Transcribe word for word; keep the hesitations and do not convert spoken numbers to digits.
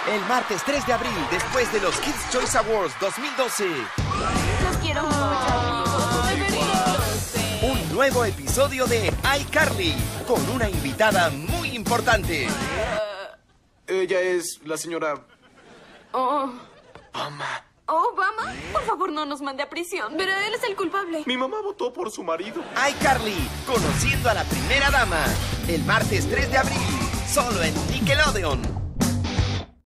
El martes tres de abril, después de los Kids' Choice Awards dos mil doce. Los quiero mucho, amigos. De verdad. Un nuevo episodio de iCarly, con una invitada muy importante. Ella es la señora... Oh. Obama. Obama, por favor, no nos mande a prisión. Pero él es el culpable. Mi mamá votó por su marido. iCarly, conociendo a la primera dama. El martes tres de abril, solo en Nickelodeon.